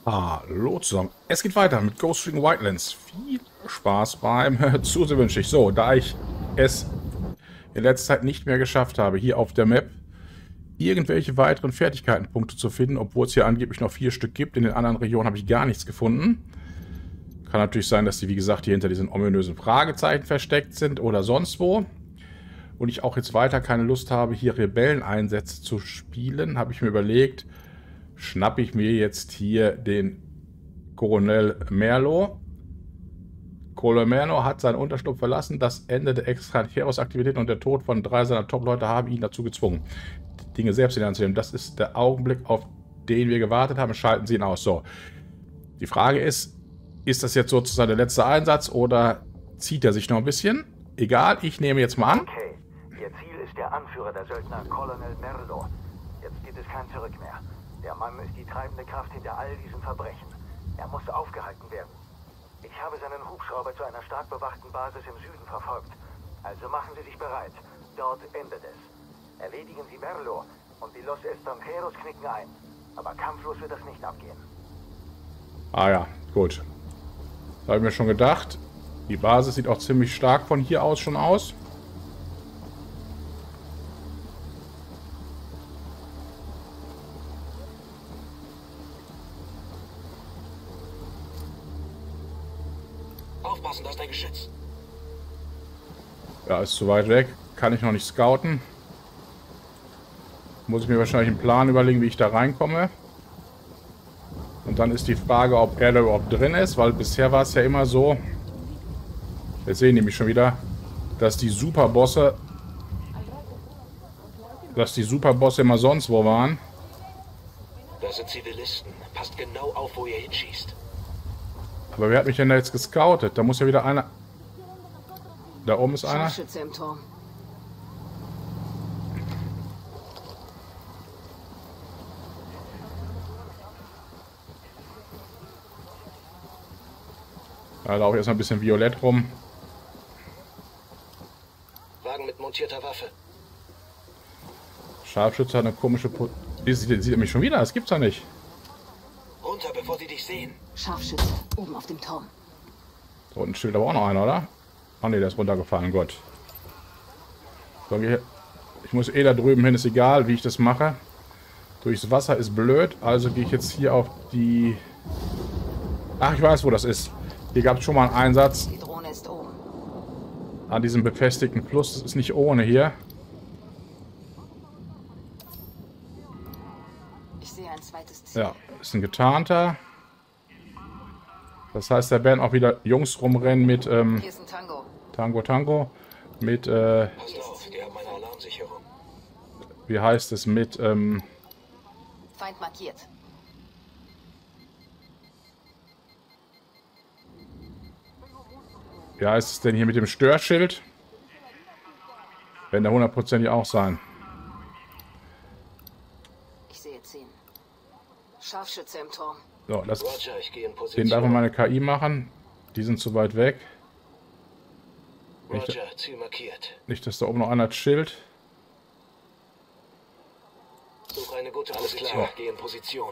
Hallo zusammen. Es geht weiter mit Ghost Recon Wildlands. Viel Spaß beim Zusehen wünsche ich. So, da ich es in letzter Zeit nicht mehr geschafft habe, hier auf der Map irgendwelche weiteren Fertigkeitenpunkte zu finden, obwohl es hier angeblich noch 4 Stück gibt. In den anderen Regionen habe ich gar nichts gefunden. Kann natürlich sein, dass die, wie gesagt, hier hinter diesen ominösen Fragezeichen versteckt sind oder sonst wo. Und ich auch jetzt weiter keine Lust habe, hier Rebelleneinsätze zu spielen, habe ich mir überlegt, schnappe ich mir jetzt hier den Colonel Merlo. Colonel Merlo hat seinen Unterschlupf verlassen. Das Ende der Extranjeros-Aktivitäten und der Tod von 3 seiner Top-Leute haben ihn dazu gezwungen, die Dinge selbst in die Hand zu nehmen. Das ist der Augenblick, auf den wir gewartet haben. Schalten Sie ihn aus. So. Die Frage ist das jetzt sozusagen der letzte Einsatz oder zieht er sich noch ein bisschen? Egal, ich nehme jetzt mal an. Okay, Ihr Ziel ist der Anführer der Söldner, Colonel Merlo. Jetzt gibt es kein Zurück mehr. Der Mann ist die treibende Kraft hinter all diesen Verbrechen. Er muss aufgehalten werden. Ich habe seinen Hubschrauber zu einer stark bewachten Basis im Süden verfolgt. Also machen Sie sich bereit. Dort endet es. Erledigen Sie Merlo und die Los Extranjeros knicken ein. Aber kampflos wird das nicht abgehen. Ah ja, gut. Das habe ich mir schon gedacht. Die Basis sieht auch ziemlich stark von hier aus schon aus. Aufpassen, das ist dein Geschütz. Ja, ist zu weit weg. Kann ich noch nicht scouten. Muss ich mir wahrscheinlich einen Plan überlegen, wie ich da reinkomme. Und dann ist die Frage, ob er da überhaupt drin ist, weil bisher war es ja immer so. Jetzt sehen die mich schon wieder, dass die Superbosse immer sonst wo waren. Das sind Zivilisten. Passt genau auf, wo ihr hinschießt. Aber wer hat mich denn da jetzt gescoutet? Da muss ja wieder einer... Da oben ist einer. Scharfschütze im Turm. Da laufe ich erstmal ein bisschen violett rum. Wagen mit montierter Waffe. Scharfschütze hat eine komische... Sieht er mich schon wieder? Das gibt's ja nicht. Runter, bevor sie dich sehen. Scharfschütze, oben auf dem Turm. Da unten steht aber auch noch einer, oder? Oh ne, der ist runtergefallen, Gott. So, ich muss da drüben hin, ist egal, wie ich das mache. Durchs Wasser ist blöd, also gehe ich jetzt hier auf die... Ach, ich weiß, wo das ist. Hier gab es schon mal einen Einsatz. Die Drohne ist oben. An diesem befestigten Fluss. Das ist nicht ohne hier. Ich sehe ein zweites Ziel. Ja, ist ein getarnter. Das heißt, da werden auch wieder Jungs rumrennen mit Hier ist ein Tango. Tango. Mit, Pass auf, die haben eine Alarmsicherung. wie heißt es, mit, Feind markiert. wie heißt es denn hier mit dem Störschild? Werden da hundertprozentig auch sein. Ich sehe 10. Scharfschütze im Turm. So, das, Roger, ich gehe in den Position. darf man meine KI machen. Die sind zu weit weg. Roger, Ziel markiert. Nicht, dass da oben noch einer chillt. Suche eine gute Position. Alles klar, geh in Position.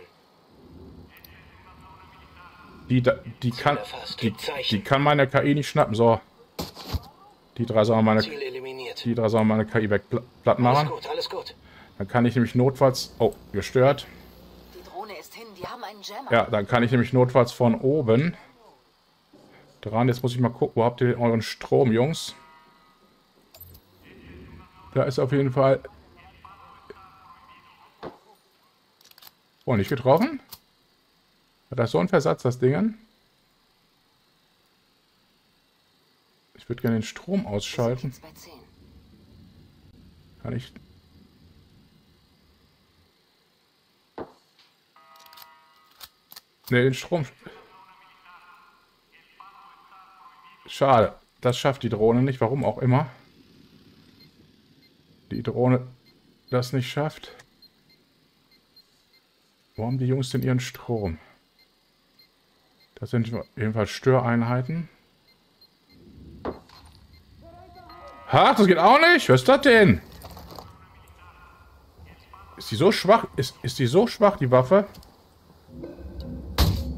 Die kann meine KI nicht schnappen. So. Die drei sollen meine Ziel eliminiert. KI wegplatt machen. Alles gut. Dann kann ich nämlich notfalls... Oh, gestört. Die Drohne ist hin, die haben einen Jammer. Ja, dann kann ich nämlich notfalls von oben dran. Jetzt muss ich mal gucken, wo habt ihr euren Strom, Jungs? Da ist auf jeden Fall... Oh, nicht getroffen? Hat das so einen Versatz, das Ding? Ich würde gerne den Strom ausschalten. Bei 10. Kann ich... Ne, den Strom... Schade. Das schafft die Drohne nicht, warum auch immer. Die Drohne das nicht schafft. Wo haben die Jungs denn ihren Strom? Das sind jedenfalls Störeinheiten. Ha, das geht auch nicht? Was ist das denn? Ist die so schwach? Ist die so schwach, die Waffe?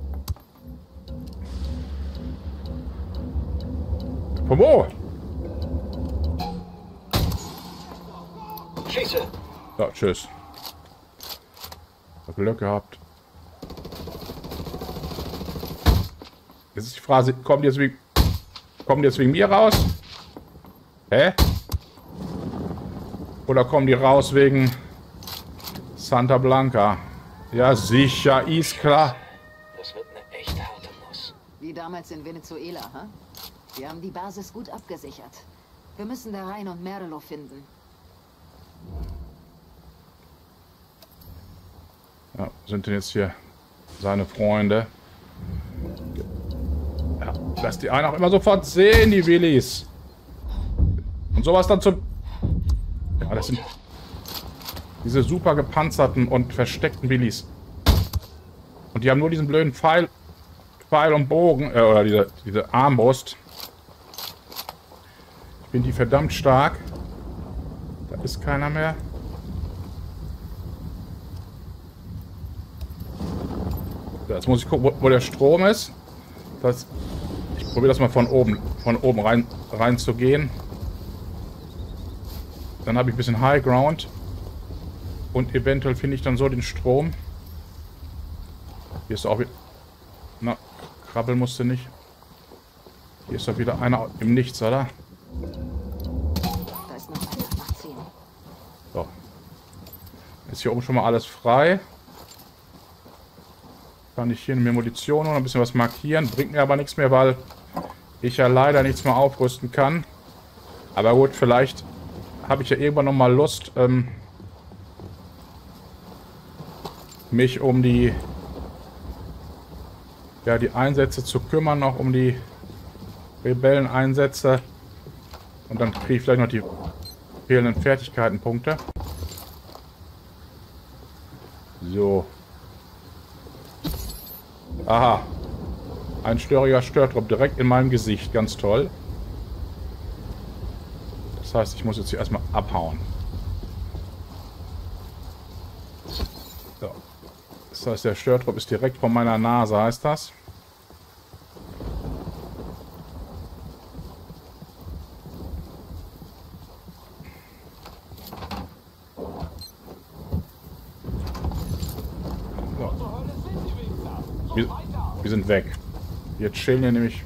Von wo? Schieße! Ja, tschüss. Hab Glück gehabt. Jetzt ist die Frage, kommen die jetzt wegen mir raus? Hä? Oder kommen die raus wegen Santa Blanca? Ja, sicher, ist klar. Das wird eine echt harte Nuss. Wie damals in Venezuela, hm? Wir haben die Basis gut abgesichert. Wir müssen da rein und Merlo finden. Ja, sind denn jetzt hier seine Freunde? Ja, lass die einen auch immer sofort sehen, die Willis. Und sowas dann zum... Ja, das sind diese super gepanzerten und versteckten Willis. Und die haben nur diesen blöden Pfeil und Bogen, oder diese Armbrust. Ich bin die verdammt stark. Da ist keiner mehr. So, jetzt muss ich gucken, wo der Strom ist. Ich probiere das mal von oben rein zu gehen. Dann habe ich ein bisschen High Ground. Und eventuell finde ich dann so den Strom. Hier ist auch wieder... Na, krabbeln musste nicht. Hier ist doch wieder einer im Nichts, oder? Da ist noch einer. Nach 10. So. Ist hier oben schon mal alles frei. Kann ich hier mir Munition und ein bisschen was markieren. Bringt mir aber nichts mehr, weil ich ja leider nichts mehr aufrüsten kann. Aber gut, vielleicht habe ich ja irgendwann noch mal Lust, mich um die Einsätze zu kümmern, noch um die Rebelleneinsätze. Und dann kriege ich vielleicht noch die fehlenden Fertigkeitenpunkte. So. Aha. Ein störiger Störtrupp direkt in meinem Gesicht. Ganz toll. Das heißt, ich muss jetzt hier erstmal abhauen. So. Das heißt, der Störtrupp ist direkt vor meiner Nase, heißt das. Wir sind weg. Jetzt chillen wir nämlich.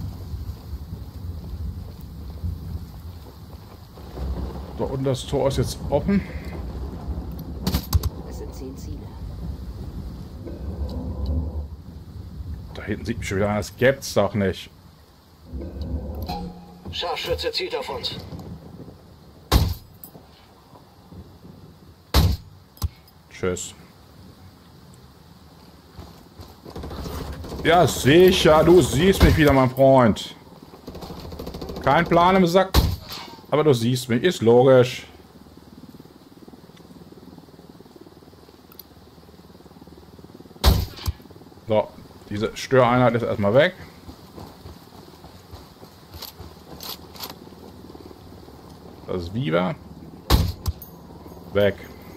So, und das Tor ist jetzt offen. Es sind 10 Ziele. Da hinten sieht mich schon wieder einer. Das gibt's doch nicht. Scharfschütze zielt auf uns. Tschüss. Ja, sicher. Du siehst mich wieder, mein Freund. Kein Plan im Sack. Aber du siehst mich. Ist logisch. So. Diese Störeinheit ist erstmal weg. Das ist Viva. Weg.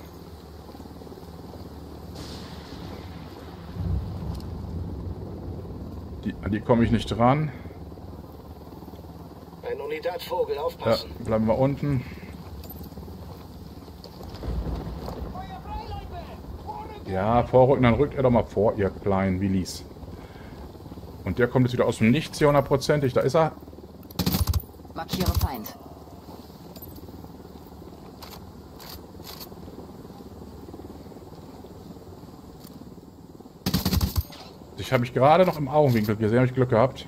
An die komme ich nicht dran. Ein Unidatvogel, Ja, aufpassen. bleiben wir unten. Ja, vorrücken, dann rückt er doch mal vor, ihr kleinen Willis. Und der kommt jetzt wieder aus dem Nichts hier hundertprozentig. Da ist er. Markiere Feind. Ich habe mich gerade noch im Augenwinkel gesehen, habe ich Glück gehabt.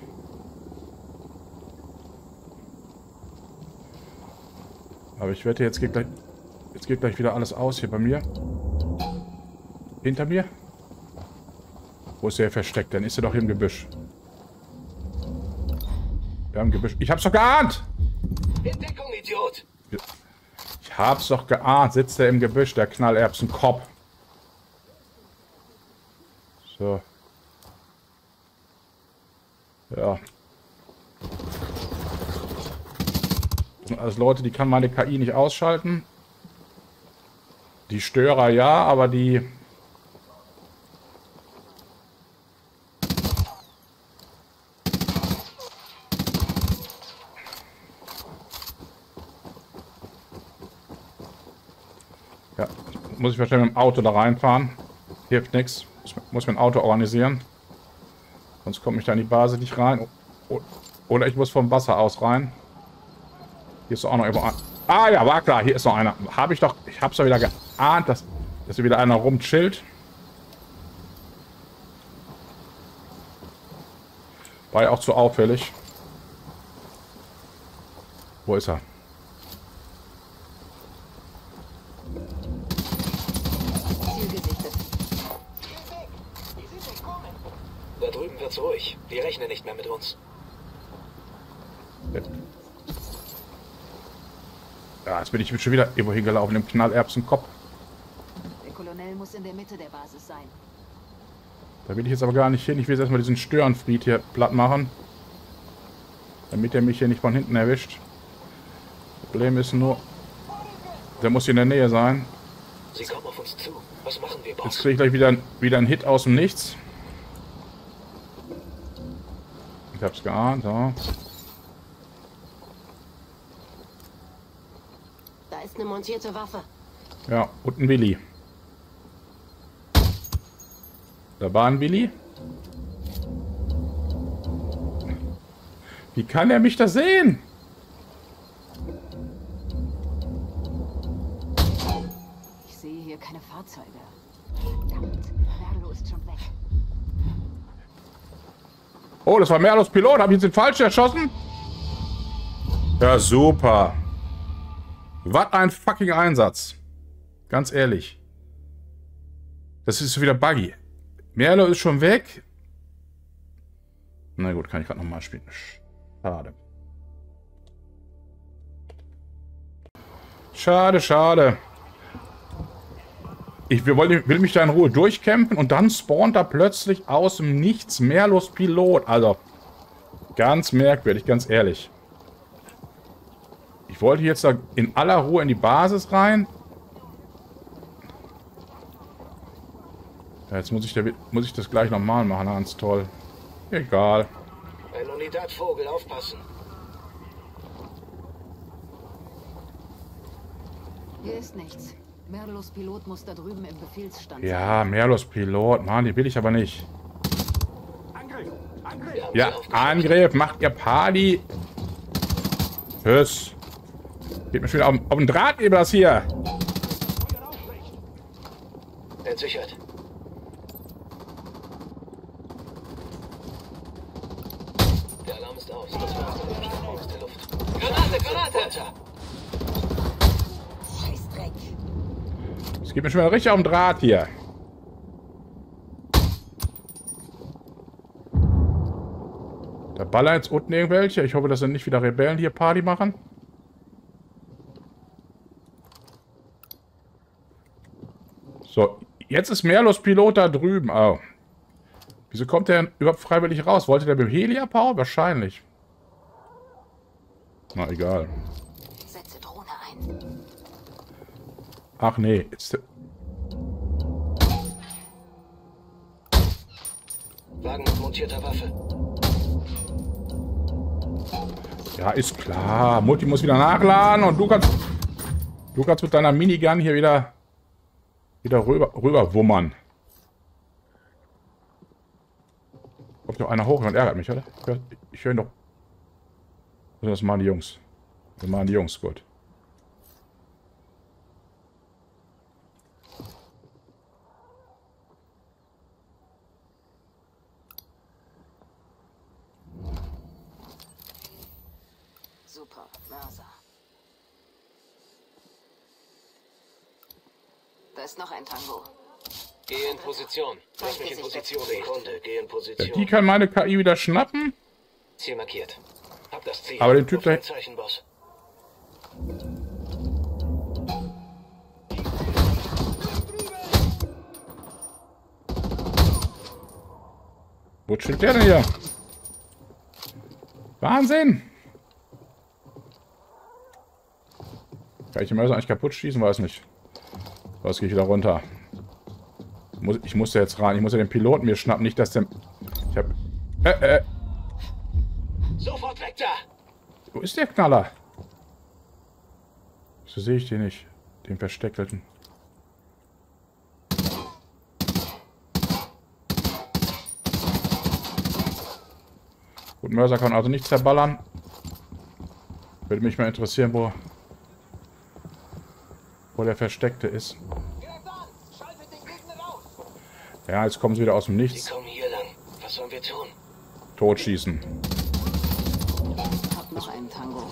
Aber ich wette, jetzt geht gleich wieder alles aus hier bei mir. Hinter mir? Wo ist der versteckt? Dann ist er doch im Gebüsch. Ja, im Gebüsch. Ich hab's doch geahnt! In Deckung, Idiot! Ich hab's doch geahnt. Sitzt er im Gebüsch, der Knallerbsenkopf. So. Ja. Das sind alles Leute, die kann meine KI nicht ausschalten. Die Störer ja, aber die... muss ich wahrscheinlich mit dem Auto da reinfahren. Hilft nichts. Muss mir ein Auto organisieren. Sonst komme ich da in die Basis nicht rein. Oder ich muss vom Wasser aus rein. Hier ist doch auch noch irgendwo ein. Ah ja, war klar. Hier ist noch einer. Ich hab's doch wieder geahnt, dass hier wieder einer rumchillt. War ja auch zu auffällig. Wo ist er? Da drüben wird's ruhig. Die rechnen nicht mehr mit uns. Ja, jetzt bin ich schon wieder irgendwo hingelaufen im Knallerbsenkopf. Der Kolonel muss in der Mitte der Basis sein. Da will ich jetzt aber gar nicht hin. Ich will jetzt erstmal diesen Störenfried hier platt machen. Damit er mich hier nicht von hinten erwischt. Problem ist nur, der muss hier in der Nähe sein. Sie kommen auf uns zu. Was machen wir, Boss? Jetzt kriege ich gleich wieder einen Hit aus dem Nichts. Ich hab's geahnt, so. Da ist eine montierte Waffe. Ja, und ein Willi. Da war ein Willi. Wie kann er mich da sehen? Ich sehe hier keine Fahrzeuge. Verdammt, Merlo ist schon weg. Oh, das war Merlos Pilot. Habe ich jetzt den falschen erschossen? Ja, super. Was ein fucking Einsatz. Ganz ehrlich. Das ist wieder buggy. Merlo ist schon weg. Na gut, kann ich gerade nochmal spielen. Schade. Schade, schade. Ich will mich da in Ruhe durchkämpfen und dann spawnt da plötzlich aus dem Nichts Merlos Pilot. Also, ganz merkwürdig, ganz ehrlich. Ich wollte jetzt da in aller Ruhe in die Basis rein. Ja, jetzt muss ich das gleich nochmal machen, ganz toll. Egal. Ein Unidad-Vogel, aufpassen. Hier ist nichts. Merlos Pilot muss da drüben im Befehlsstand sein. Ja, Merlos Pilot. Mann, die will ich aber nicht. Ja, Angriff. Macht ihr Party. Tschüss. Geht mir schon wieder auf den Draht, das hier. Entsichert. Der Alarm ist aus. Das war aus der Luft. Granate, Granate! Scheißdreck. Es geht mir schon wieder richtig auf den Draht hier. Da ballern jetzt unten irgendwelche. Ich hoffe, dass dann nicht wieder Rebellen hier Party machen. So, jetzt ist Merlos Pilot da drüben. Oh. Wieso kommt der überhaupt freiwillig raus? Wollte der mit dem Heli abhauen? Wahrscheinlich. Na, egal. Setze Drohne ein. Ach nee. Jetzt, Wagen mit montierter Waffe. ja, ist klar. Mutti muss wieder nachladen und du kannst mit deiner Minigun hier wieder rüber wummern. Kommt noch einer hoch und ärgert mich, oder? Ich höre ihn doch. Das machen die Jungs. Das machen die Jungs, gut. Super, Mörser. Da ist noch ein Tango. Geh in Position. Lass mich in Position. Sekunde, geh in Position. Die kann meine KI wieder schnappen. Ziel markiert. Hab das Ziel. Aber den Typ da... Zeichen, Boss. Wo steht der denn hier? Wahnsinn! Kann ich den Mörser eigentlich kaputt schießen? Weiß nicht. Was gehe ich wieder runter? Ich muss ja jetzt rein. Ich muss ja den Piloten mir schnappen. Nicht, dass der... Ich hab... Sofort weg da! Wo ist der Knaller? So sehe ich den nicht. Den Versteckelten. Gut, Mörser kann also nicht zerballern. Würde mich mal interessieren, wo der Versteckte ist. Ja, jetzt kommen sie wieder aus dem Sie Nichts. kommen hier lang. Was sollen wir tun? Totschießen. Hab noch einen Tango.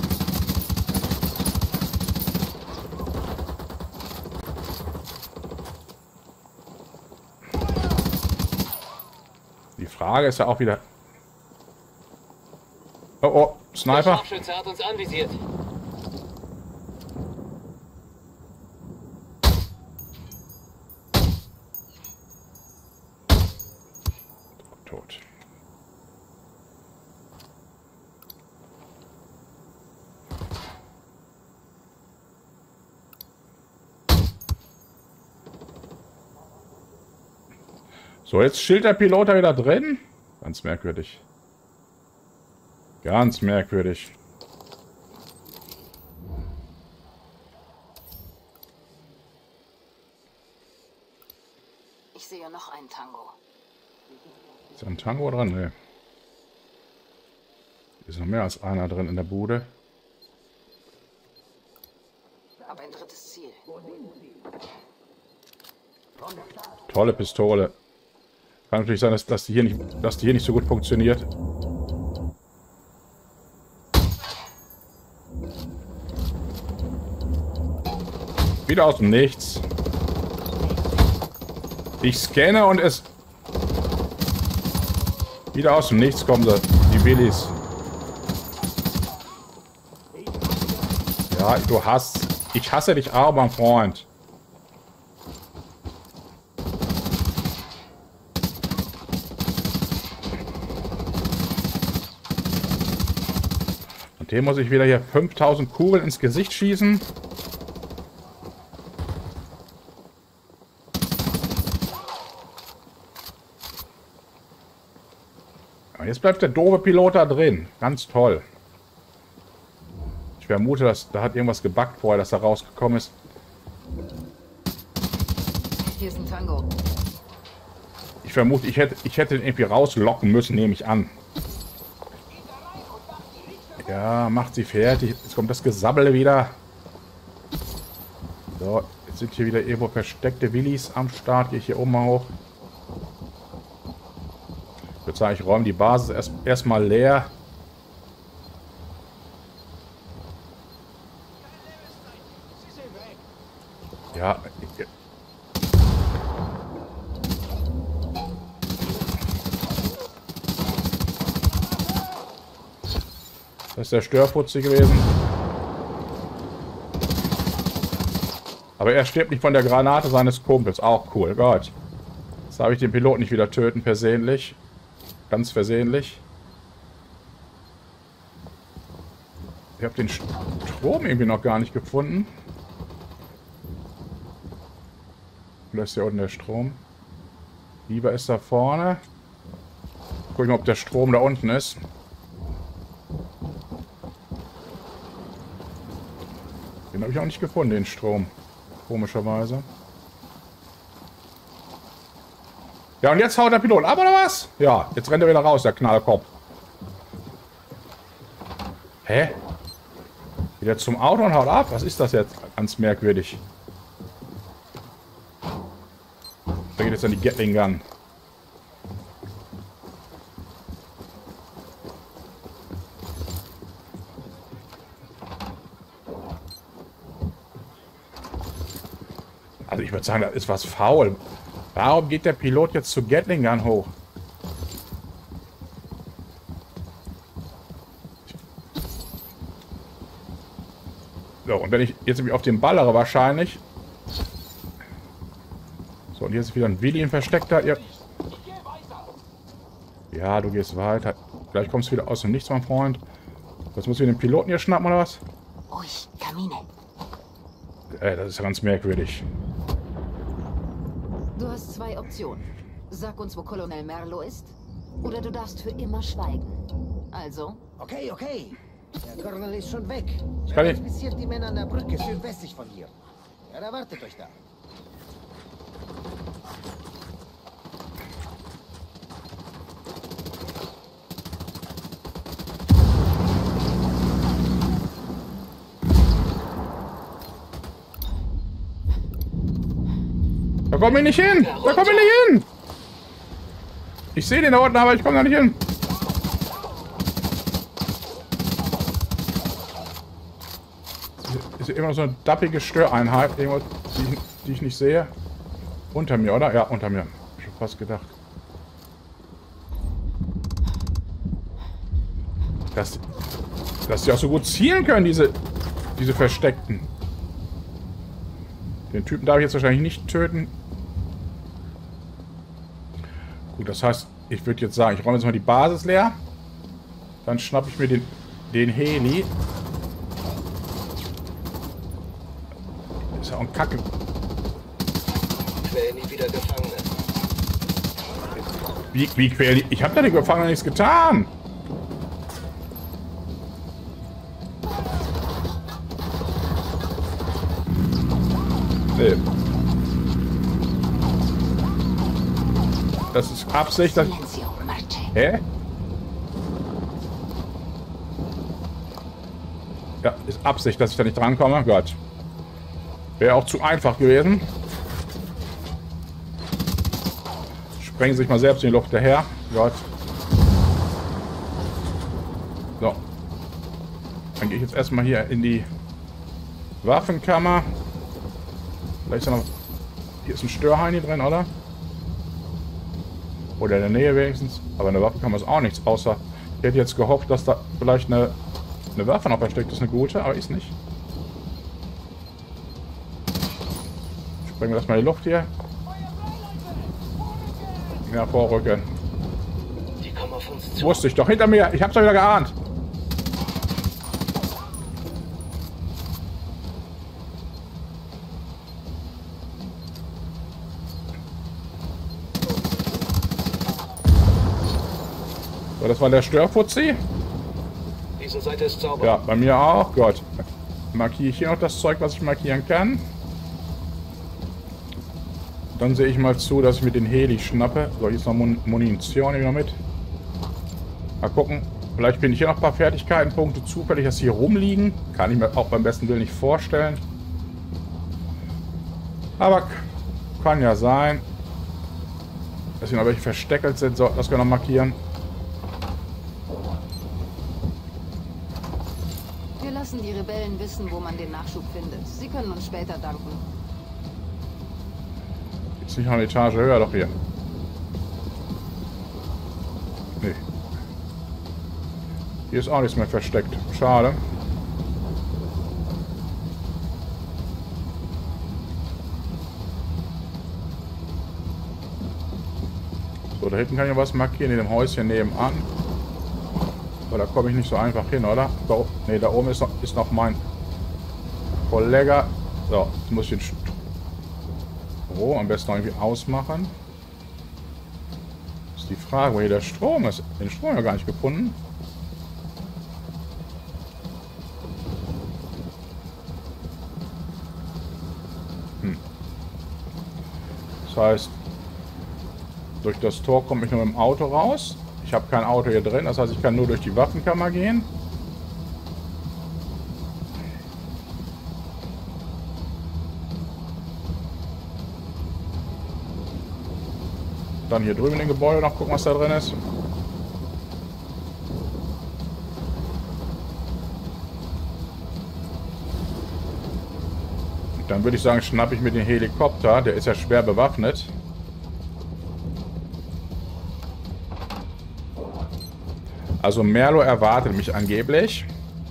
Die Frage ist ja auch wieder... Oh, oh, Der Sniper. Scharfschütze hat uns anvisiert. Tot. So, jetzt chillt der Pilot da wieder drin. Ganz merkwürdig. Ganz merkwürdig. Ich sehe noch einen Tango. Ist ein Tango dran? Nee. Ist noch mehr als einer drin in der Bude. Aber ein drittes Ziel. Tolle Pistole. Kann natürlich sein, dass die hier nicht so gut funktioniert. Wieder aus dem Nichts. Ich scanne und es... Wieder aus dem Nichts kommen sie. Die Willis. Ja, du hast... Ich hasse dich auch, mein Freund. Und dem muss ich wieder hier 5000 Kugeln ins Gesicht schießen. Jetzt bleibt der doofe Pilot da drin. Ganz toll. Ich vermute, dass da hat irgendwas gebackt vorher, dass er rausgekommen ist. Hier ist ein Tango. Ich vermute, ich hätte ihn irgendwie rauslocken müssen, nehme ich an. Ja, macht sie fertig. Jetzt kommt das Gesabbel wieder. So, jetzt sind hier wieder irgendwo versteckte Willis am Start. Gehe ich hier oben mal hoch. Ich würde sagen, ich räume die Basis erstmal leer. Ja. Das ist der Störfutzi gewesen. Aber er stirbt nicht von der Granate seines Kumpels. Auch cool, Gott. Jetzt habe ich den Piloten nicht wieder töten, versehentlich. Ganz versehentlich. Ich habe den Strom irgendwie noch gar nicht gefunden. Da ist ja unten der Strom. Lieber ist da vorne. Guck ich mal, ob der Strom da unten ist. Den habe ich auch nicht gefunden, den Strom. Komischerweise. Ja, und jetzt haut der Pilot ab, oder was? Ja, jetzt rennt er wieder raus, der Knallkopf. Hä? Wieder zum Auto und haut ab? Was ist das jetzt? Ganz merkwürdig. Da geht jetzt an die Gatling Gun. Also ich würde sagen, das ist was faul. Warum geht der Pilot jetzt zu Gatling Gun hoch? So, und wenn ich jetzt nämlich auf den ballere wahrscheinlich. So, und hier ist wieder ein Willi ein versteckter. Ja, du gehst weiter. Gleich kommst du wieder aus dem Nichts, mein Freund. Was muss ich den Piloten hier schnappen, oder was? Ruhig, Kamine. Das ist ja ganz merkwürdig. Du hast zwei Optionen. Sag uns, wo Colonel Merlo ist, oder du darfst für immer schweigen. Also, Okay, okay. Der Colonel ist schon weg. Das kann Er ich- inspiziert die Männer an der Brücke südwestlich von hier. Er erwartet euch da. komme ich nicht hin. Da komme ich nicht hin. Ich sehe den da unten, aber ich komme da nicht hin. Ist immer so eine dappige Störeinheit, irgendwas, die ich nicht sehe. Unter mir, oder? Ja, unter mir. Hab ich schon fast gedacht. Dass die auch so gut zielen können, diese Versteckten. Den Typen darf ich jetzt wahrscheinlich nicht töten. Gut, das heißt, ich würde jetzt sagen, ich räume jetzt mal die Basis leer. Dann schnappe ich mir den Heli. Ist ja auch ein Kacke. Quäl nie wieder Gefangene. Wie quäl ich habe da den Gefangenen nichts getan. Nee. Das ist Absicht, dass... Hä? Ja, ist Absicht, dass ich da nicht drankomme. Gott. Wäre auch zu einfach gewesen. Sprengen sich mal selbst in die Luft daher. Gott. So. Dann gehe ich jetzt erstmal hier in die Waffenkammer. Vielleicht ist ja noch... Hier ist ein Störheini drin, oder? Oder in der Nähe wenigstens. Aber in der Waffenkammer ist auch nichts, außer... Ich hätte jetzt gehofft, dass da vielleicht eine Waffe noch versteckt ist, eine gute, aber ist nicht. Sprengen wir erstmal die Luft hier. Ja, vorrücken. Die kommen auf uns zu. Wusste ich doch, hinter mir. Ich hab's doch wieder geahnt. So, das war der Störfuzzi. Diese Seite ist sauber. Ja, bei mir auch. Gott. Markiere ich hier noch das Zeug, was ich markieren kann. Dann sehe ich mal zu, dass ich mir den Heli schnappe. So, hier ist noch Munition hier noch mit. Mal gucken. Vielleicht bin ich hier noch ein paar Fertigkeitenpunkte zufällig, dass hier rumliegen. Kann ich mir auch beim besten Willen nicht vorstellen. Aber kann ja sein. Dass hier noch welche versteckelt sind. So, das können wir noch markieren. Wir lassen die Rebellen wissen, wo man den Nachschub findet. Sie können uns später danken. Ist nicht noch eine Etage höher, doch hier. Nee. Hier ist auch nichts mehr versteckt. Schade. So, da hinten kann ich was markieren, in dem Häuschen nebenan. Aber da komme ich nicht so einfach hin, oder? Da oben ist noch mein Kollege. So, jetzt muss ich den Strom am besten noch irgendwie ausmachen. Das ist die Frage, wo hier der Strom ist. Den Strom ja gar nicht gefunden. Das heißt, durch das Tor komme ich nur mit dem Auto raus. Ich habe kein Auto hier drin, das heißt, ich kann nur durch die Waffenkammer gehen. Dann hier drüben in dem Gebäude noch gucken, was da drin ist. Und dann würde ich sagen, schnappe ich mir den Helikopter. Der ist ja schwer bewaffnet. Also Merlo erwartet mich angeblich.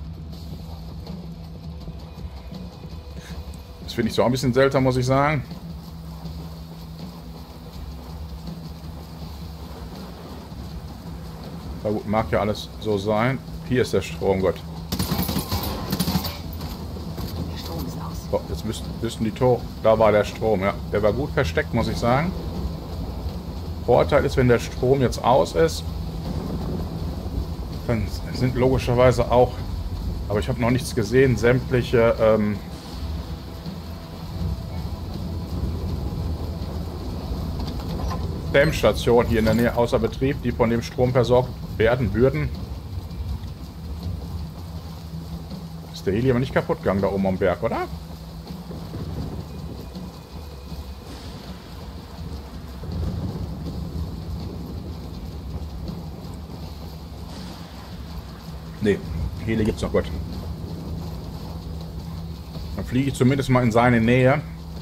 Das finde ich so ein bisschen seltsam, muss ich sagen. Aber gut, mag ja alles so sein. Hier ist der Strom, Gott. Der Strom ist aus. So, jetzt müssten die Tore... Da war der Strom, ja. Der war gut versteckt, muss ich sagen. Vorteil ist, wenn der Strom jetzt aus ist, dann sind logischerweise auch, aber ich habe noch nichts gesehen, sämtliche Dämmstationen hier in der Nähe außer Betrieb, die von dem Strom versorgt werden würden. Ist der Heli aber nicht kaputt gegangen da oben am Berg, oder? Nee, Heli gibt's noch, Gott. Dann fliege ich zumindest mal in seine Nähe.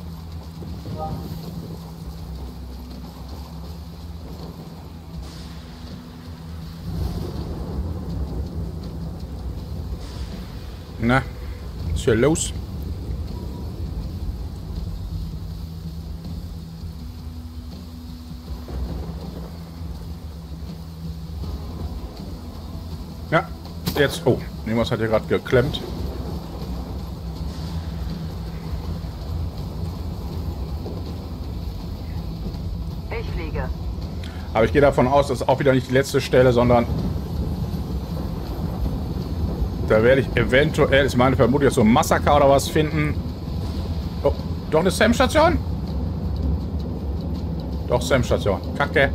Na, was ist hier los? Ja, jetzt. Oh, irgendwas hat hier gerade geklemmt. Ich fliege. Aber ich gehe davon aus, das ist auch wieder nicht die letzte Stelle, sondern da werde ich eventuell, ist meine Vermutung, jetzt so ein Massaker oder was finden. Oh, doch eine SAM-Station? Doch, SAM-Station. Kacke.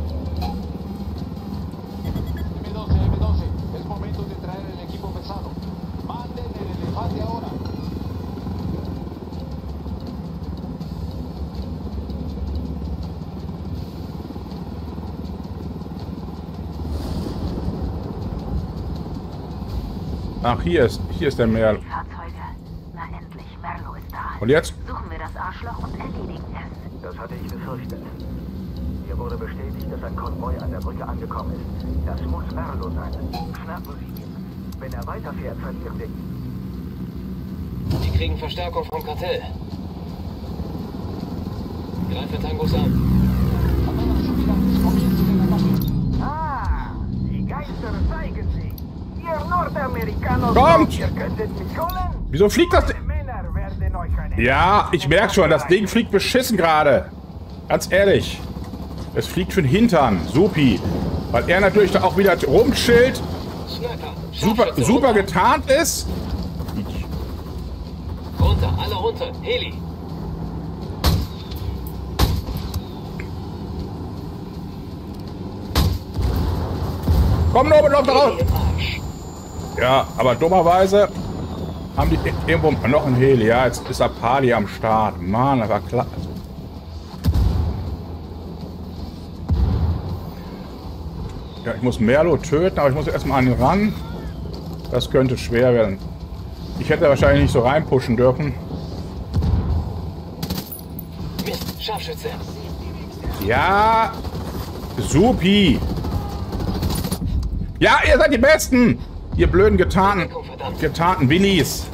Ach, hier ist der Merl. Die Fahrzeuge. Na endlich, Merlo ist da. Und jetzt? Suchen wir das Arschloch und erledigen es. Das hatte ich befürchtet. Mir wurde bestätigt, dass ein Konvoi an der Brücke angekommen ist. Das muss Merlo sein. Schnappen Sie ihn. Wenn er weiterfährt, verlieren wir ihn. Die kriegen Verstärkung vom Kartell. Greife Tangos an. Ah, die Geister zeigen sich. Ihr Nordamerikaner, Kommt! ihr könntet mich holen. Wieso fliegt das? Männer werden euch eine... Ja, ich merke schon, das Ding fliegt beschissen gerade. Ganz ehrlich. Es fliegt für den Hintern. Supi. Weil er natürlich da auch wieder rumchillt. Sniper. Super getarnt ist. Runter, alle runter. Heli. Komm, Norbert, lauf da raus. Heli im Arsch. Ja, aber dummerweise haben die irgendwo noch ein Heli. Ja, jetzt ist Apali am Start. Mann, das war klar. Ja, ich muss Merlo töten, aber ich muss erstmal an ihn ran. Das könnte schwer werden. Ich hätte wahrscheinlich nicht so reinpushen dürfen. Mist, Scharfschütze. Ja, supi. Ja, ihr seid die Besten. Ihr blöden getarnten Winnies.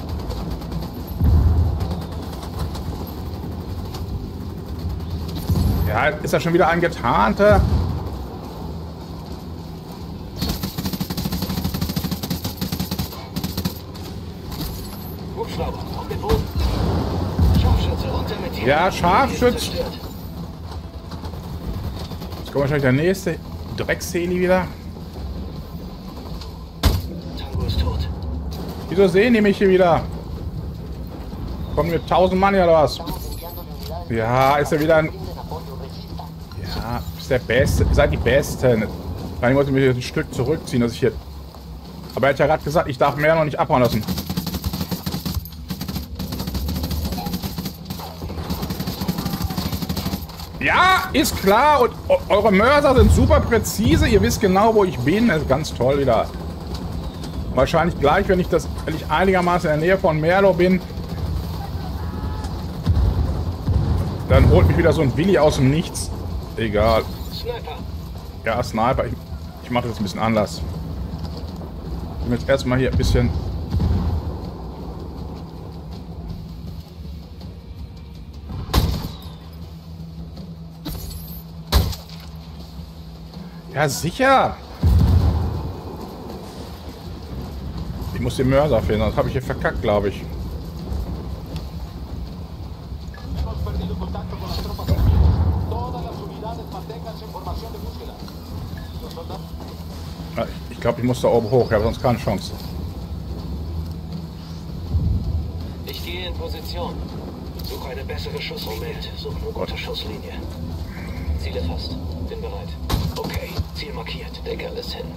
Ja, ist das schon wieder ein Getarnter? Hubschrauber, auf den Boden. Scharfschütze, runter mit Heli. Ja, Scharfschütze. Zerstört. Jetzt kommt wahrscheinlich der nächste Drecksheli wieder. Tango ist tot. Wieso sehen die mich hier wieder? Kommen wir 1000 Mann hier oder was? Ja, ist er wieder ein... Ja, ist der Beste. Seid die Besten. Dann wollte ich mich ein Stück zurückziehen, dass ich hier... Aber er hat ja gerade gesagt, ich darf mehr noch nicht abhauen lassen. Ja, ist klar. Und eure Mörser sind super präzise. Ihr wisst genau, wo ich bin. Das ist ganz toll wieder. Wahrscheinlich gleich, wenn ich einigermaßen in der Nähe von Merlo bin, dann holt mich wieder so ein Willi aus dem Nichts. Egal. Sniper. Ja, Sniper. Ich mache das ein bisschen anders. Ich will jetzt erstmal hier ein bisschen... Ja, sicher. Ich muss den Mörser finden, sonst habe ich hier verkackt, glaube ich. Ja, ich glaube, ich muss da oben hoch, ich habe sonst keine Chance. Ich gehe in Position. Suche eine bessere Schusslinie. Moment, suche eine gute Schusslinie. Ziele fast. Bin bereit. Okay, Ziel markiert. Decke alles hin.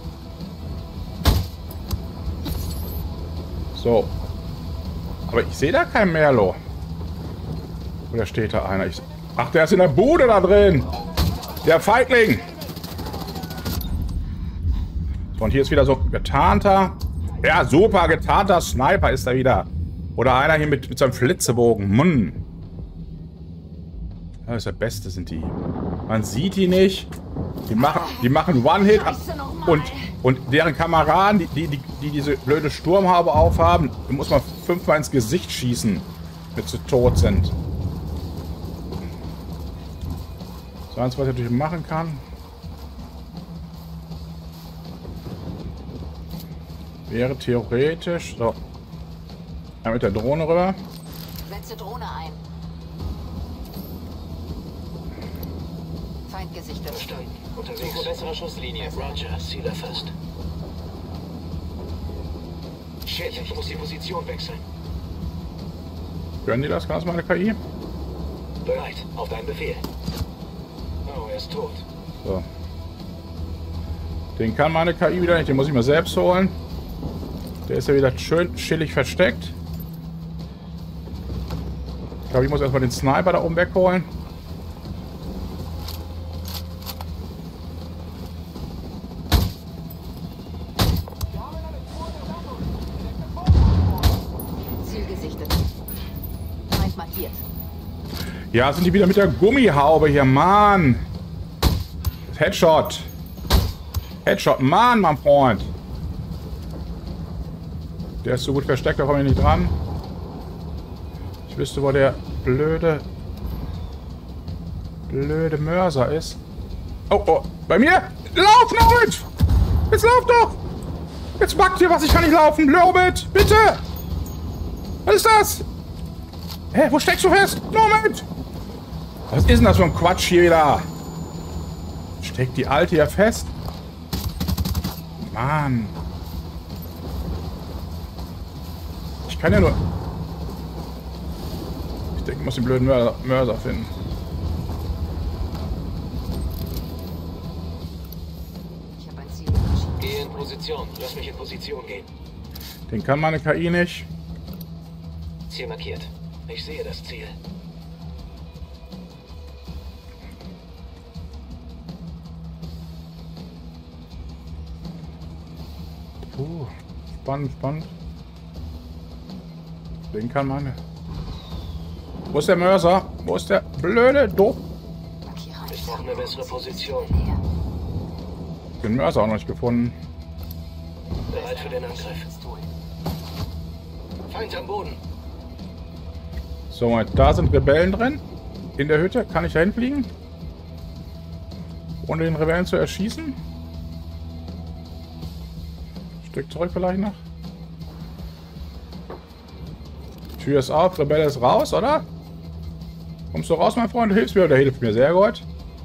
So. Aber ich sehe da keinen Merlo. Oder steht da einer? Ach, der ist in der Bude da drin. Der Feigling. So, und hier ist wieder so getarnter. Ja, super getarnter Sniper ist da wieder. Oder einer hier mit seinem Flitzebogen. Mann. Das ist der Beste, sind die. Man sieht die nicht. Die machen One-Hit. Und deren Kameraden, die diese blöde Sturmhaube aufhaben, die muss man 5-mal ins Gesicht schießen, bis sie tot sind. Das Einzige, was ich natürlich machen kann, wäre theoretisch... So. Ja, mit der Drohne rüber. Setze Drohne ein. Feind gesichtet. Verstanden. Unterwegs. Bessere Schusslinie. Roger. Ziele fest. Shit, ich muss die Position wechseln. Hören die das? Kann das meine KI? Bereit. Auf deinen Befehl. Oh, er ist tot. So. Den kann meine KI wieder nicht. Den muss ich mir selbst holen. Der ist ja wieder schön chillig versteckt. Ich glaube, ich muss erstmal den Sniper da oben wegholen. Ziel gesichtet. Feind markiert. Ja, sind die wieder mit der Gummihaube hier, Mann. Headshot. Headshot, Mann, mein Freund. Der ist so gut versteckt, da komme ich nicht dran. Ich wüsste, wo der blöde Mörser ist. Oh, oh, bei mir? Lauf, Norbit! Jetzt lauf doch! Jetzt backt hier was, ich kann nicht laufen. Norbit, bitte! Was ist das? Hä, wo steckst du fest? Norbit! Was ist denn das für ein Quatsch hier wieder? Steckt die Alte hier fest? Mann. Ich kann ja nur... Ich denke, ich muss den blöden Mörser finden. Ich habe ein Ziel. Geh in Position. Lass mich in Position gehen. Den kann meine KI nicht. Ziel markiert. Ich sehe das Ziel. Spannend, spannend. Den kann meine... Wo ist der Mörser? Wo ist der blöde Doof? Ich brauche eine bessere Position. Den Mörser auch noch nicht gefunden. Bereit für den Angriff. Feind am Boden. So, Moment, da sind Rebellen drin. In der Hütte. Kann ich da hinfliegen? Ohne den Rebellen zu erschießen? Stück zurück vielleicht noch. Tür ist auf, Rebelle ist raus, oder? Kommst du raus, mein Freund? Du hilfst mir oder hilft mir? Sehr gut.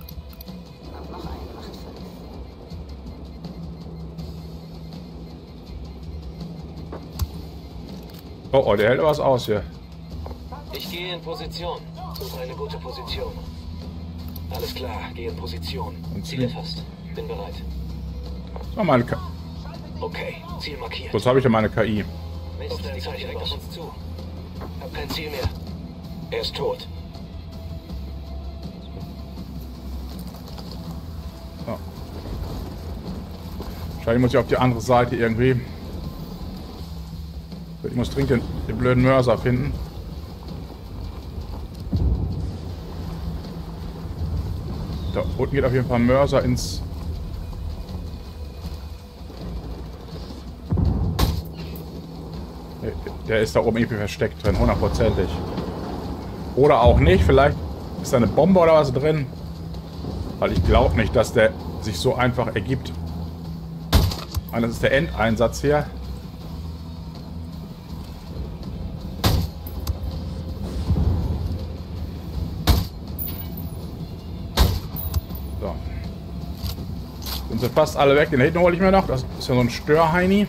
Oh, oh, der hält was aus hier. Ich gehe in Position. Suche eine gute Position. Alles klar, geh in Position. Ziele fast. Bin bereit. So, meine KI. Okay, Ziel markiert. Jetzt habe ich ja meine KI. Mist, die kommt direkt auf uns zu. Hab kein Ziel mehr. Er ist tot. So. Wahrscheinlich muss ich auf die andere Seite irgendwie. Ich muss dringend den blöden Mörser finden. Da unten geht auf jeden Fall ein Mörser ins... Der ist da oben irgendwie versteckt drin, hundertprozentig. Oder auch nicht, vielleicht ist da eine Bombe oder was drin. Weil ich glaube nicht, dass der sich so einfach ergibt. Und das ist der Endeinsatz hier. So. Sind sie fast alle weg. Den hinten hole ich mir noch. Das ist ja so ein Störheini.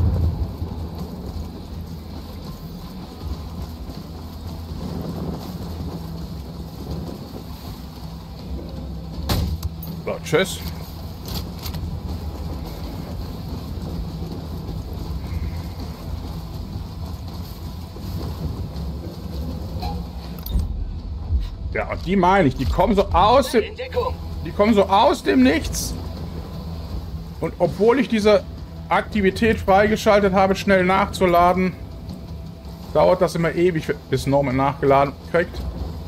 So, tschüss. Ja, und die meine ich, die kommen so aus dem... Die kommen so aus dem Nichts. Und obwohl ich diese Aktivität freigeschaltet habe, schnell nachzuladen, dauert das immer ewig, bis Norman nachgeladen kriegt.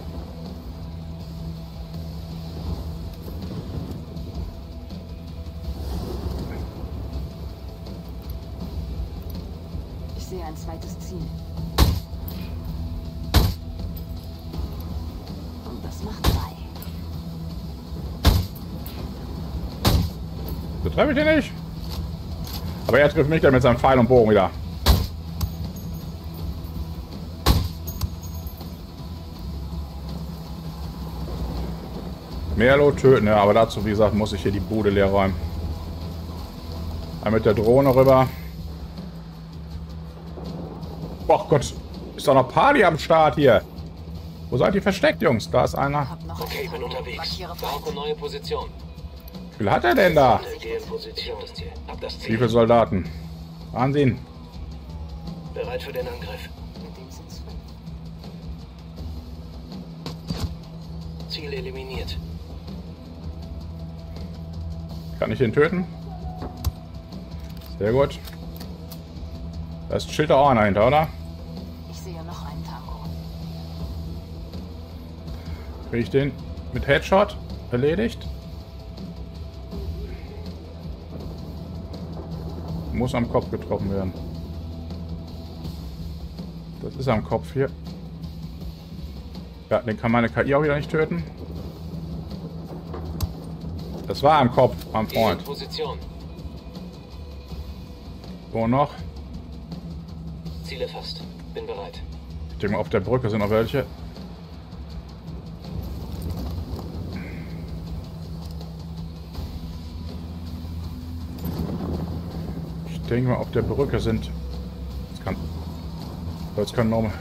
Ich sehe ein zweites Ziel. Und das macht 3. So treffe ich den nicht. Aber er trifft mich dann mit seinem Pfeil und Bogen wieder. Merlo töten, ja, aber dazu, wie gesagt, muss ich hier die Bude leer räumen. Einmal mit der Drohne rüber. Och Gott, ist doch noch Party am Start hier. Wo seid ihr versteckt, Jungs? Da ist einer. Okay, bin unterwegs. Brauche neue Position. Wie viel hat er denn da? Geh in Position. Hab das Wie Ziel. viele Soldaten? Ansehen. Bereit für den Angriff. Mit dem sind's 5. Ziel eliminiert. Kann ich den töten? Sehr gut. Da ist ein Schild auch einer hinter, oder? Ich sehe noch einen Tango. Kriege ich den mit Headshot erledigt? Muss am Kopf getroffen werden. Das ist am Kopf hier. Ja, den kann meine KI auch wieder nicht töten. Das war am Kopf, am Geh in Freund. Position. Wo noch? Ziel erfasst. Bin bereit. Ich denke mal, auf der Brücke sind noch welche. Ich denke mal, auf der Brücke sind... Jetzt können noch...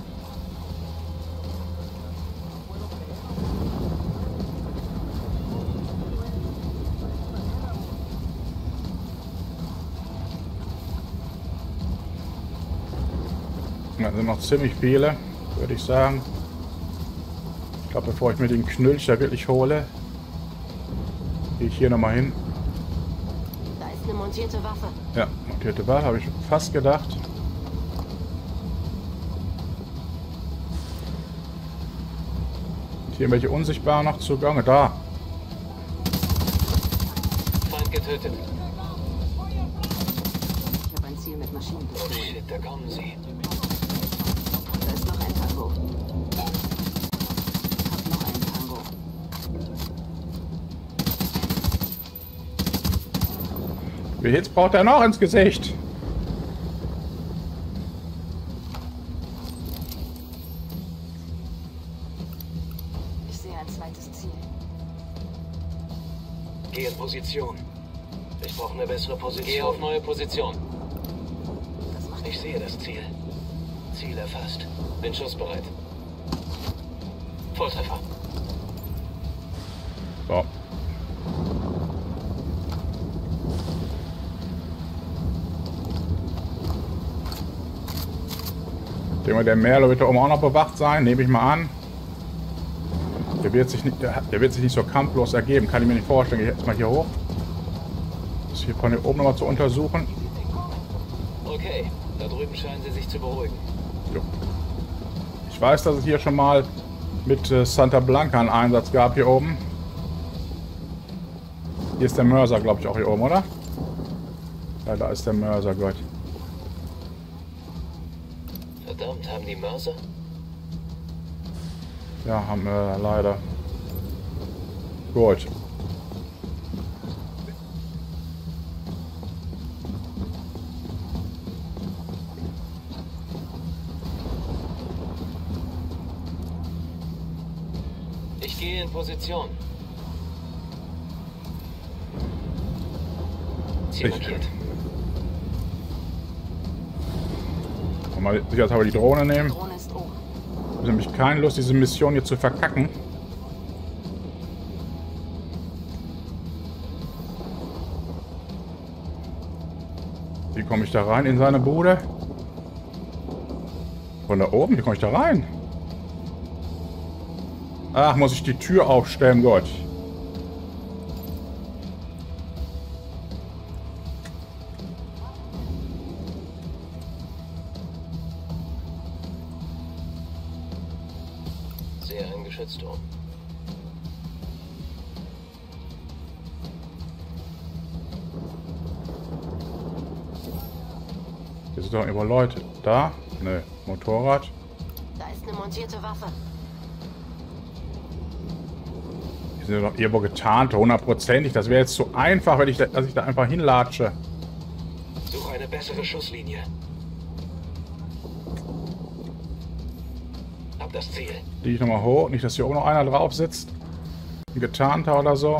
Da sind noch ziemlich viele, würde ich sagen. Ich glaube, bevor ich mir den Knülch da wirklich hole, gehe ich hier nochmal hin. Da ist eine montierte Waffe. Ja, montierte Waffe, habe ich fast gedacht. Hier irgendwelche unsichtbaren noch zugange. Da. Feind getötet. Ich habe ein Ziel mit Oh Maschinenpistolen. shit, da kommen sie. Da ist noch ein Tango. Hab noch einen Tango. Wie Hits braucht er noch ins Gesicht? Ich sehe ein zweites Ziel. Geh in Position. Ich brauche eine bessere Position. Geh auf neue Position. Das macht Ich sehe das Ziel. Ziel erfasst. Bin schussbereit. Volltreffer. So. Ich denke mal, der Merlo wird da oben auch noch bewacht sein, nehme ich mal an. Der wird sich nicht so kampflos ergeben, kann ich mir nicht vorstellen. Ich gehe jetzt mal hier hoch. Das hier von hier oben nochmal zu untersuchen. Okay, da drüben scheinen sie sich zu beruhigen. Jo. Ich weiß, dass es hier schon mal mit Santa Blanca einen Einsatz gab hier oben. Hier ist der Mörser, glaube ich, auch hier oben, oder? Ja, da ist der Mörser, Gott. Verdammt, haben die Mörser? Ja, haben wir leider. Gut. Ich gehe in Position. Ziel Ich- markiert. Mal sicherheitshalber die Drohne nehmen. Drohne ist oben. Ich habe nämlich keine Lust, diese Mission hier zu verkacken. Wie komme ich da rein in seine Bude? Von da oben? Wie komme ich da rein? Ach, muss ich die Tür aufstellen, Gott. sehe einen Geschützturm. Hier sind doch irgendwo Leute. Da? Ne, Motorrad. Da ist eine montierte Waffe. Die sind doch irgendwo getarnt, 100%ig. Das wäre jetzt zu einfach, wenn dass ich da einfach hinlatsche. Suche eine bessere Schusslinie. Hab das Ziel. Die ich nochmal hoch. Nicht, dass hier auch noch einer drauf sitzt. Ein getarnter oder so.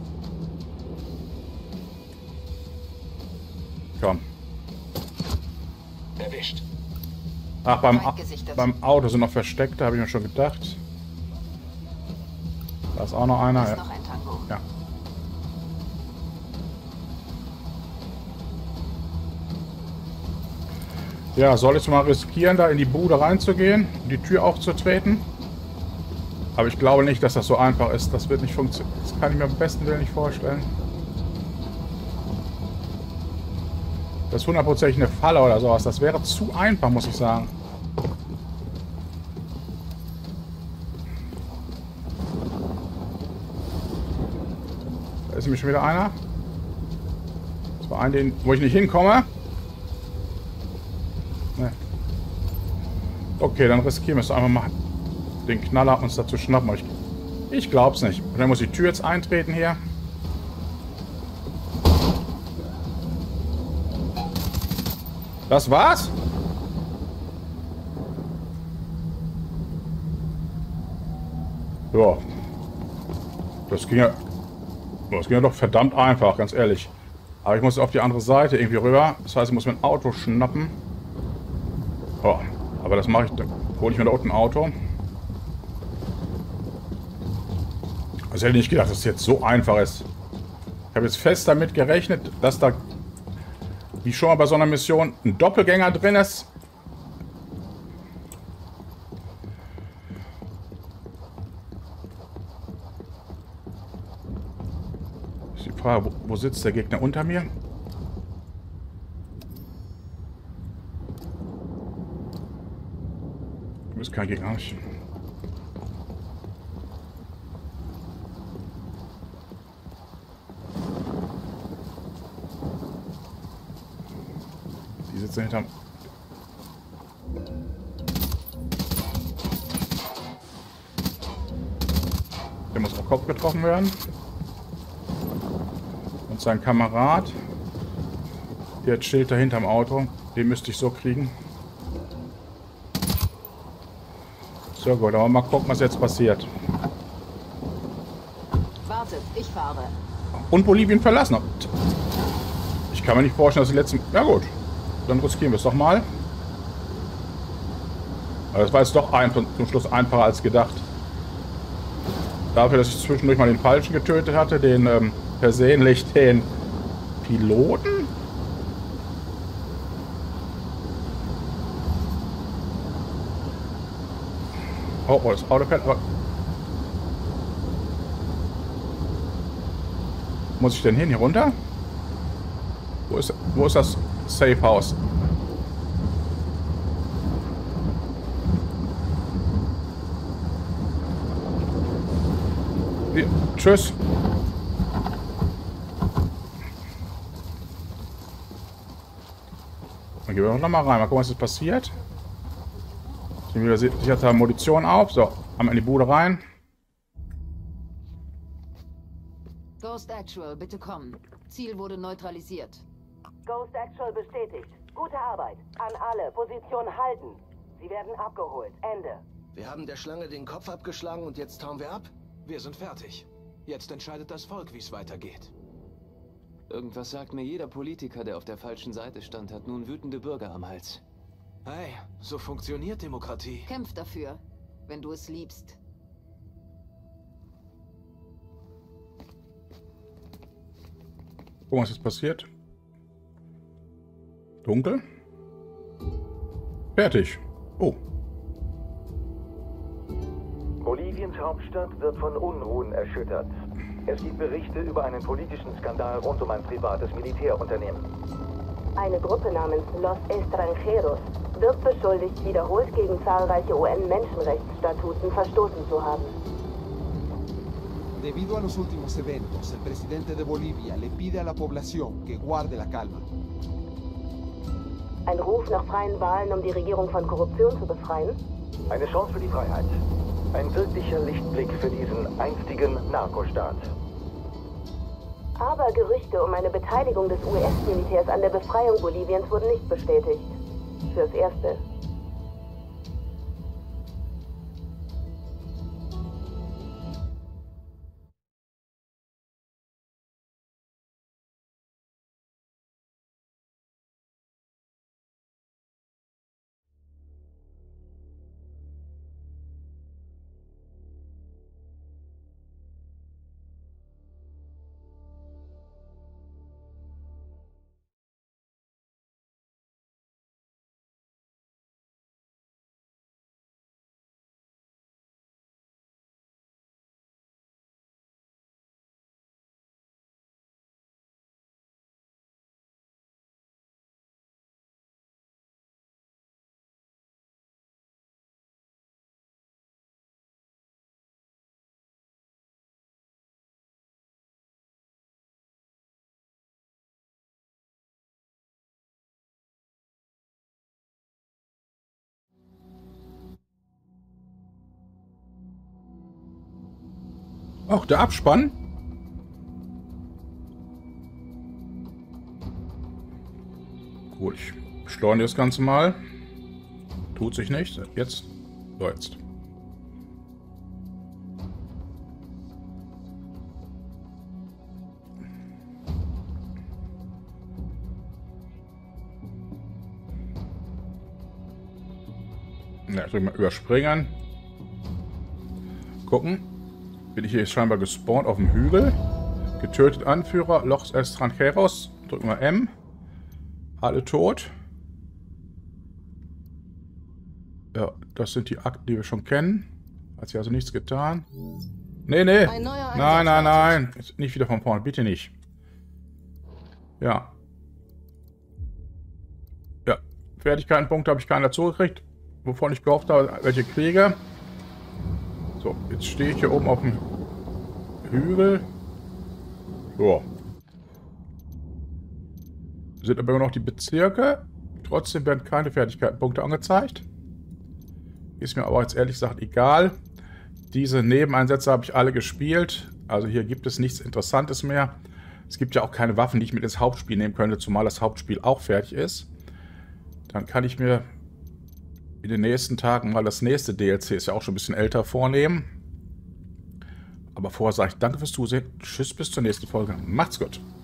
Komm. Erwischt. Ach, beim Auto sind noch Versteckte, habe ich mir schon gedacht. Da ist auch noch einer. Da ist Ja. noch ein Tango. Ja. Ja, soll ich mal riskieren, da in die Bude reinzugehen, die Tür aufzutreten? Aber ich glaube nicht, dass das so einfach ist. Das wird nicht funktionieren. Das kann ich mir am besten Willen nicht vorstellen. Das ist 100% eine Falle oder sowas. Das wäre zu einfach, muss ich sagen. Da ist nämlich schon wieder einer. Das war ein, wo ich nicht hinkomme. Ne. Okay, dann riskieren wir es einfach mal, den Knaller uns dazu schnappen. Ich glaub's nicht. Und dann muss die Tür jetzt eintreten hier. Das war's? Ja. Das ging ja doch verdammt einfach, ganz ehrlich. Aber ich muss auf die andere Seite irgendwie rüber. Das heißt, ich muss mir ein Auto schnappen. Oh, aber das mache ich, dann hole ich mir da unten ein Auto. Also hätte ich nicht gedacht, dass es jetzt so einfach ist. Ich habe jetzt fest damit gerechnet, dass da, wie schon mal bei so einer Mission, ein Doppelgänger drin ist. Ist die Frage, wo sitzt der Gegner unter mir? Du bist kein Gegner. Die sitzen hinterm... Der muss auf Kopf getroffen werden. Und sein Kamerad, der chillt da hinterm Auto. Den müsste ich so kriegen. So gut, aber mal gucken, was jetzt passiert. Wartet, ich fahre. Und Bolivien verlassen. Ich kann mir nicht vorstellen, dass die letzten... Ja gut, dann riskieren wir es doch mal. Aber das war jetzt doch zum Schluss einfacher als gedacht. Dafür, dass ich zwischendurch mal den Falschen getötet hatte, den versehentlich den Piloten. Oh, das Auto fährt aber... Muss ich denn hin? Hier runter? Wo ist das Safe House? Hier, tschüss. Dann gehen wir noch mal rein. Mal gucken, was jetzt passiert. Ich hatte Munition auf. So, einmal in die Bude rein. Ghost Actual, bitte kommen. Ziel wurde neutralisiert. Ghost Actual bestätigt. Gute Arbeit. An alle. Position halten. Sie werden abgeholt. Ende. Wir haben der Schlange den Kopf abgeschlagen und jetzt hauen wir ab? Wir sind fertig. Jetzt entscheidet das Volk, wie es weitergeht. Irgendwas sagt mir, jeder Politiker, der auf der falschen Seite stand, hat nun wütende Bürger am Hals. Hey, so funktioniert Demokratie. Kämpf dafür, wenn du es liebst. Gucken, was jetzt passiert. Dunkel. Fertig. Oh. Boliviens Hauptstadt wird von Unruhen erschüttert. Es gibt Berichte über einen politischen Skandal rund um ein privates Militärunternehmen. Eine Gruppe namens Los Extranjeros wird beschuldigt, wiederholt gegen zahlreiche UN-Menschenrechtsstatuten verstoßen zu haben. Debido a los últimos eventos, el presidente de Bolivia le pide a la población que guarde la calma. Ein Ruf nach freien Wahlen, um die Regierung von Korruption zu befreien? Eine Chance für die Freiheit. Ein wirklicher Lichtblick für diesen einstigen Narkostaat. Aber Gerüchte um eine Beteiligung des US-Militärs an der Befreiung Boliviens wurden nicht bestätigt. Fürs Erste. Auch der Abspann. Gut, ich beschleunige das Ganze mal. Tut sich nicht. Jetzt. So, jetzt. Ja, ich drücke mal überspringen. Gucken. Bin ich hier scheinbar gespawnt auf dem Hügel. Getötet Anführer, Los Extranjeros. Drücken wir M. Alle tot. Ja, das sind die Akten, die wir schon kennen. Hat sich also nichts getan. Nee, nee. Nein, nein, nein. Nicht wieder von vorne. Bitte nicht. Ja. Ja. Fertigkeitenpunkte habe ich keinen dazu gekriegt. Wovon ich gehofft habe, welche kriege. So, jetzt stehe ich hier oben auf dem Hügel. So. Sind aber immer noch die Bezirke. Trotzdem werden keine Fertigkeitenpunkte angezeigt. Ist mir aber jetzt ehrlich gesagt egal. Diese Nebeneinsätze habe ich alle gespielt. Also hier gibt es nichts Interessantes mehr. Es gibt ja auch keine Waffen, die ich mit ins Hauptspiel nehmen könnte, zumal das Hauptspiel auch fertig ist. Dann kann ich mir in den nächsten Tagen mal das nächste DLC, ist ja auch schon ein bisschen älter, vornehmen. Aber vorher sage ich danke fürs Zusehen. Tschüss, bis zur nächsten Folge. Macht's gut.